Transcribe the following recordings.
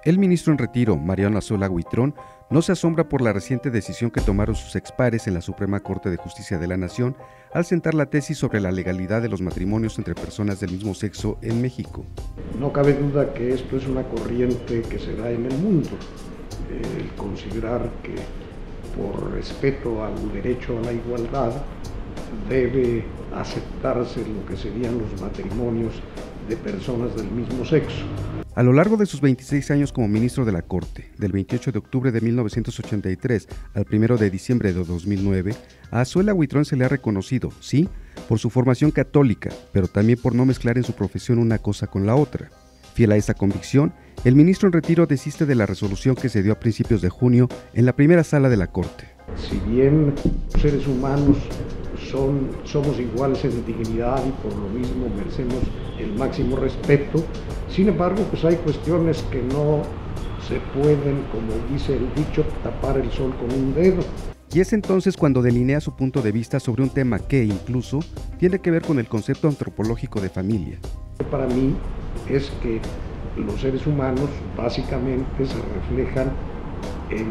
El ministro en retiro, Mariano Azuela Huitrón, no se asombra por la reciente decisión que tomaron sus expares en la Suprema Corte de Justicia de la Nación al sentar la tesis sobre la legalidad de los matrimonios entre personas del mismo sexo en México. No cabe duda que esto es una corriente que se da en el mundo, el considerar que por respeto al derecho a la igualdad debe aceptarse lo que serían los matrimonios de personas del mismo sexo. A lo largo de sus 26 años como ministro de la Corte, del 28 de octubre de 1983 al 1 de diciembre de 2009, a Azuela Huitrón se le ha reconocido, sí, por su formación católica, pero también por no mezclar en su profesión una cosa con la otra. Fiel a esa convicción, el ministro en retiro desiste de la resolución que se dio a principios de junio en la primera sala de la Corte. Si bien los seres humanos somos iguales en dignidad y por lo mismo merecemos el máximo respeto, sin embargo, pues hay cuestiones que no se pueden, como dice el dicho, tapar el sol con un dedo. Y es entonces cuando delinea su punto de vista sobre un tema que, incluso, tiene que ver con el concepto antropológico de familia. Para mí es que los seres humanos básicamente se reflejan en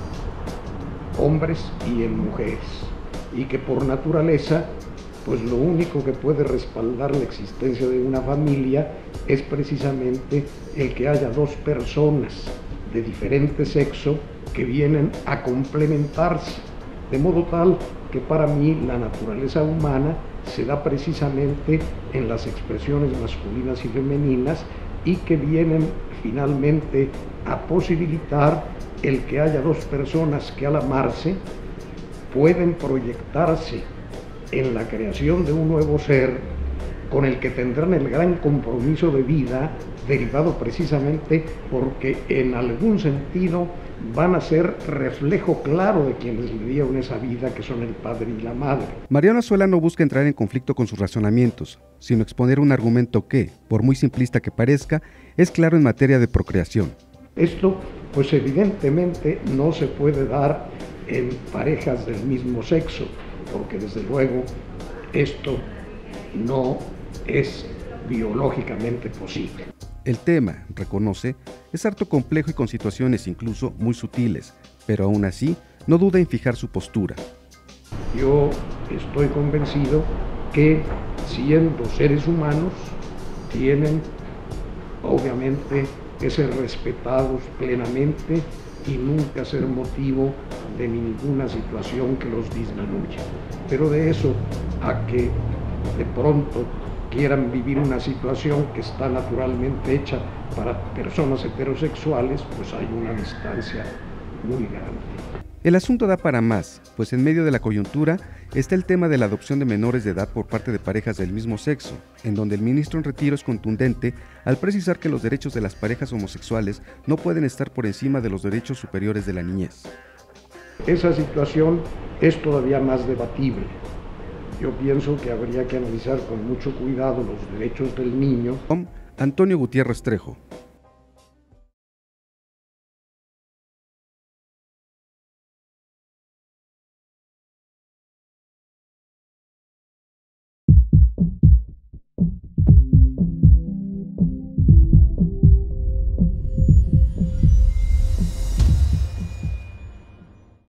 hombres y en mujeres, y que por naturaleza, pues lo único que puede respaldar la existencia de una familia es precisamente el que haya dos personas de diferente sexo que vienen a complementarse, de modo tal que para mí la naturaleza humana se da precisamente en las expresiones masculinas y femeninas y que vienen finalmente a posibilitar el que haya dos personas que al amarse pueden proyectarse en la creación de un nuevo ser con el que tendrán el gran compromiso de vida derivado precisamente porque en algún sentido van a ser reflejo claro de quienes le dieron esa vida, que son el padre y la madre. Mariano Azuela no busca entrar en conflicto con sus razonamientos, sino exponer un argumento que, por muy simplista que parezca, es claro en materia de procreación. Esto, pues evidentemente no se puede dar en parejas del mismo sexo, porque desde luego esto no es biológicamente posible. El tema, reconoce, es harto complejo y con situaciones incluso muy sutiles, pero aún así no duda en fijar su postura. Yo estoy convencido que siendo seres humanos tienen obviamente que ser respetados plenamente y nunca ser motivo de ninguna situación que los disminuya. Pero de eso a que de pronto quieran vivir una situación que está naturalmente hecha para personas heterosexuales, pues hay una distancia muy grande. El asunto da para más, pues en medio de la coyuntura está el tema de la adopción de menores de edad por parte de parejas del mismo sexo, en donde el ministro en retiro es contundente al precisar que los derechos de las parejas homosexuales no pueden estar por encima de los derechos superiores de la niñez. Esa situación es todavía más debatible. Yo pienso que habría que analizar con mucho cuidado los derechos del niño. Antonio Gutiérrez Trejo.